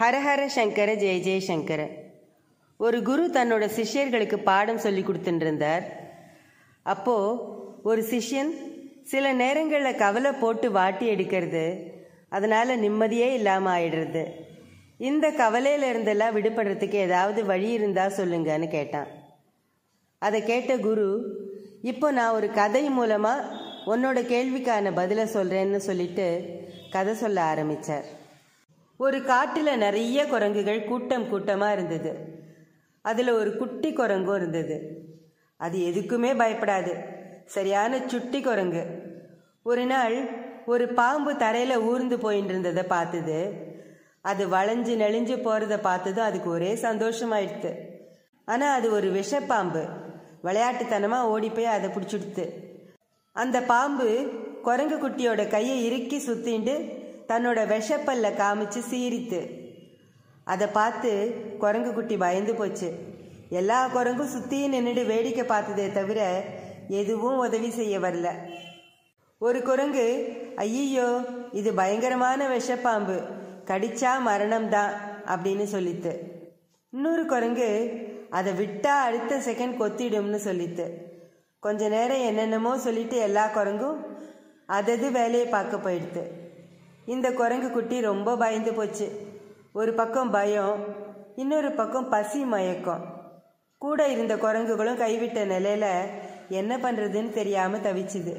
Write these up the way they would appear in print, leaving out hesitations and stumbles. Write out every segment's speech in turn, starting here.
ஹரஹர சங்கர ஜெய ஜெய சங்கர. ஒரு குரு தன்னோட சிஷ்யர்களுக்கு பாடம் சொல்லி கொடுத்துட்டு இருந்தார். அப்போது ஒரு சிஷ்யன் சில நேரங்களில் கவலை போட்டு வாட்டி எடுக்கிறது, அதனால் நிம்மதியே இல்லாமல் ஆயிடுறது. இந்த கவலையில் இருந்தெல்லாம் விடுபடுறதுக்கு ஏதாவது வழி இருந்தால் சொல்லுங்கன்னு கேட்டான். அதை கேட்ட குரு, இப்போ நான் ஒரு கதை மூலமாக உன்னோட கேள்விக்கான பதிலை சொல்கிறேன்னு சொல்லிட்டு கதை சொல்ல ஆரம்பித்தார். ஒரு காட்டில் நிறைய குரங்குகள் கூட்டம் கூட்டமாக இருந்தது. அதில் ஒரு குட்டி குரங்கும் இருந்தது. அது எதுக்குமே பயப்படாது, சரியான சுட்டி குரங்கு. ஒரு நாள் ஒரு பாம்பு தரையில் ஊர்ந்து போயின்னு இருந்ததை பார்த்தது. அது வளைஞ்சு நெளிஞ்சு போகிறத பார்த்ததும் அதுக்கு ஒரே சந்தோஷமாயிடுது. ஆனால் அது ஒரு விஷப்பாம்பு. விளையாட்டுத்தனமாக ஓடி போய் அதை பிடிச்சிடுத்து. அந்த பாம்பு குரங்கு குட்டியோட கையை இறுக்கி சுத்திண்டு தன்னோட விஷப்பல்ல காமிச்சு சீரித்து. அதை பார்த்து குரங்கு குட்டி பயந்து போச்சு. எல்லா குரங்கும் சுற்றியும் நின்றுட்டு வேடிக்கை பார்த்ததே தவிர எதுவும் உதவி செய்ய வரல. ஒரு குரங்கு, ஐயோ இது பயங்கரமான விஷப்பாம்பு, கடிச்சா மரணம்தான் அப்படின்னு சொல்லித்து. இன்னொரு குரங்கு, அதை விட்டா அடுத்த செகண்ட் கொத்திடும்னு சொல்லித்து. கொஞ்ச நேரம் என்னென்னமோ சொல்லிட்டு எல்லா குரங்கும் அதது வேலையை பார்க்க போயிடுது. இந்த குரங்கு குட்டி ரொம்ப பயந்து போச்சு. ஒரு பக்கம் பயம், இன்னொரு பக்கம் பசி மயக்கம். கூட இருந்த குரங்குகளும் கைவிட்ட நிலையில் என்ன பண்ணுறதுன்னு தெரியாமல் தவிச்சுது.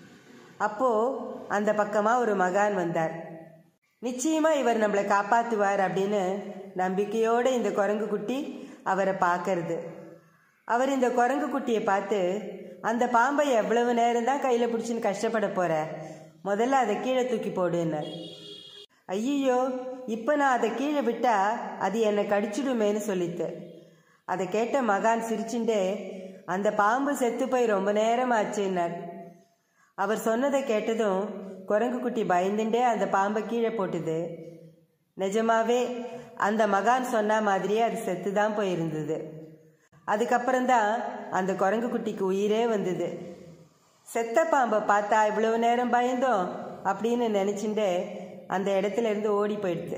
அப்போது அந்த பக்கமாக ஒரு மகான் வந்தார். நிச்சயமாக இவர் நம்மளை காப்பாற்றுவார் அப்படின்னு நம்பிக்கையோடு இந்த குரங்கு குட்டி அவரை பார்க்கறது. அவர் இந்த குரங்கு குட்டியை பார்த்து, அந்த பாம்பை எவ்வளவு நேரம் தான் கையில் பிடிச்சின்னு கஷ்டப்பட போகிற, முதல்ல அதை கீழே தூக்கி போடுன்னார். ஐயோ இப்போ நான் அதை கீழே விட்டா அது என்னை கடிச்சிடுமேன்னு சொல்லித்து. அதை கேட்ட மகான் சிரிச்சுட்டே, அந்த பாம்பு செத்து போய் ரொம்ப நேரம் ஆச்சுன்னார். அவர் சொன்னதை கேட்டதும் குரங்கு குட்டி பயந்துட்டே அந்த பாம்பை கீழே போட்டுது. நிஜமாவே அந்த மகான் சொன்ன மாதிரியே அது செத்து தான் போயிருந்தது. அதுக்கப்புறம்தான் அந்த குரங்கு குட்டிக்கு உயிரே வந்தது. செத்த பாம்பை பார்த்தா இவ்வளவு நேரம் பயந்தோம் அப்படின்னு நினச்சிட்டு அந்த இடத்துல இருந்து ஓடி போயிடுது.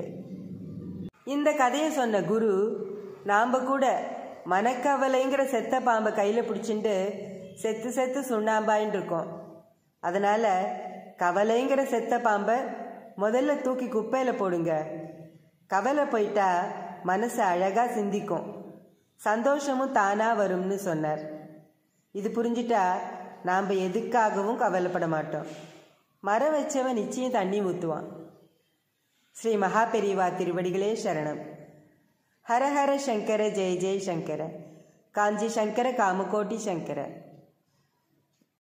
இந்த கதையை சொன்ன குரு, நாம் கூட மனக்கவலைங்கிற செத்த பாம்பை கையில் பிடிச்சிட்டு செத்து செத்து சுண்ணாம்பாயின்னு இருக்கோம். அதனால் கவலைங்கிற செத்த பாம்பை முதல்ல தூக்கி குப்பையில் போடுங்க. கவலை போயிட்டா மனசு அழகாக சிந்திக்கும், சந்தோஷமும் தானாக வரும்னு சொன்னார். இது புரிஞ்சிட்டா நாம் எதுக்காகவும் கவலைப்பட மாட்டோம். மரம் வச்சவன் நிச்சயம் தண்ணி ஊற்றுவான். ஸ்ரீ மகா பெரியவா திருவடிகளே சரணம். ஹரஹர சங்கர ஜெய ஜெய சங்கர. காஞ்சி சங்கர காமகோட்டி சங்கர.